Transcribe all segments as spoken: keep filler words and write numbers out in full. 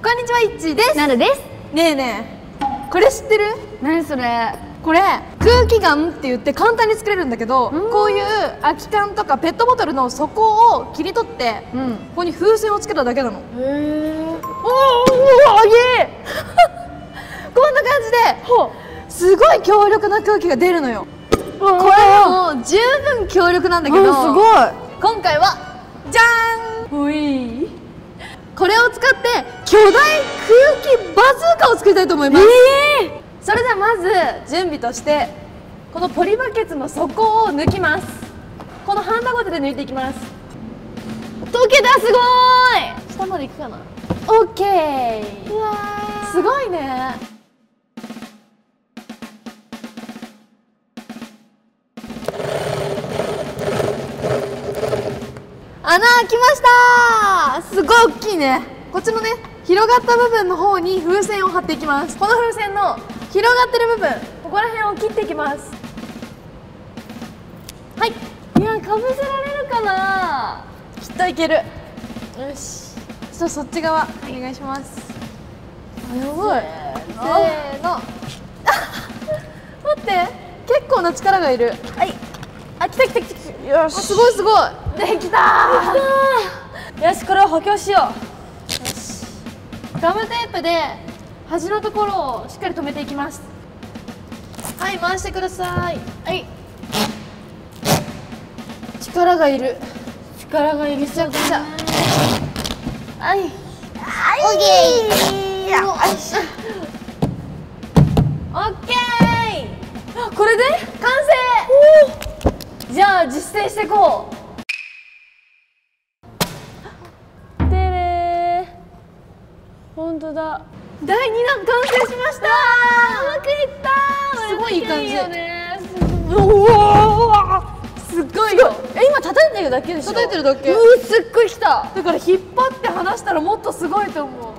こんにちは、いっちーです。 なるです。 ねえねえ、これ知ってる？ 何それ？ これ空気ガンって言って簡単に作れるんだけど、 うん、 こういう空き缶とかペットボトルの底を切り取って、うん、ここに風船をつけただけなの。へえ。おーおー、あげーこんな感じですごい強力な空気が出るのよ。これも十分強力なんだけど、すごい。今回はじゃーん、ほい、これを使って巨大空気バズーカを作りたいと思います。えー、それではまず準備として、このポリバケツの底を抜きます。このハンダゴテで抜いていきます。 溶けた、すごーい。 下までいくかな。オッケー。うわー、すごいね。穴開きましたー。すごい大きいね。こっちのね、広がった部分の方に風船を貼っていきます。この風船の広がってる部分、ここら辺を切っていきます。はい。 いや、かぶせられるかな。 きっといける。よし、ちょっとそっち側お願いします。すごい。せーの。待って、結構な力がいる。はい。あ、来た来た来た。よし。すごいすごい。できたー。よし、これを補強しよう。よし。ガムテープで端のところをしっかり留めていきます。はい、回してください。はい。力がいる。 力がいる。 めちゃくちゃ。はい。はい。 オッケー。 よし。オッケー。これで完成。じゃあ実践していこう。でれー。本当だ。だいにだん完成しました。 うまくいったー。 すごいいい感じ。 いいよね。 うわー、すっごいよ。え、今叩いてるだけでしょ。叩いてるだけ。 うー、すっごいきた。 だから引っ張って離したらもっとすごいと思う。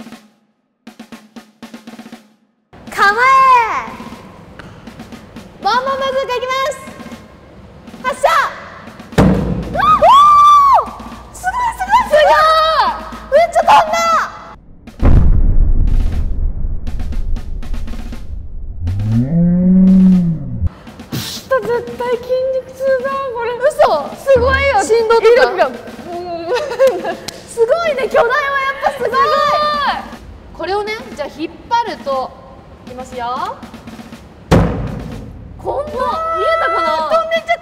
構え。ボンボンバズーカいきます。発射。おお、すごいすごいすごい。めっちゃ飛んだ。絶対筋肉痛だこれ。嘘、すごいよ。振動とかすごいね。巨大はやっぱすごい。これをね、じゃあ引っ張るといきますよ。こんな見えたかな。飛んでいっちゃった。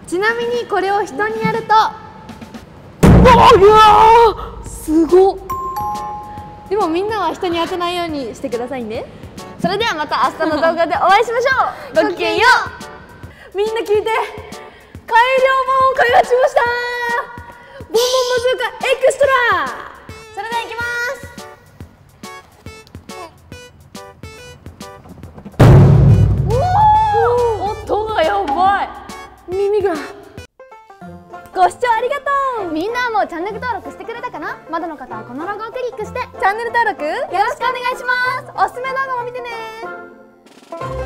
ちなみにこれを人にやると、うわー、すごっ。でもみんなは人に当てないようにしてくださいね。 それではまた明日の動画でお会いしましょう。ごきげんよう。みんな聞いて、改良版を開発しました。ボンボンバズーカエクストラ。それではいきます。おお、音がやばい。耳が。ご視聴ありがとう。 みんなもチャンネル登録してくれたかな。まだの方はこのロゴをクリックしてチャンネル登録よろしくお願いします。おすすめ動画も見てね。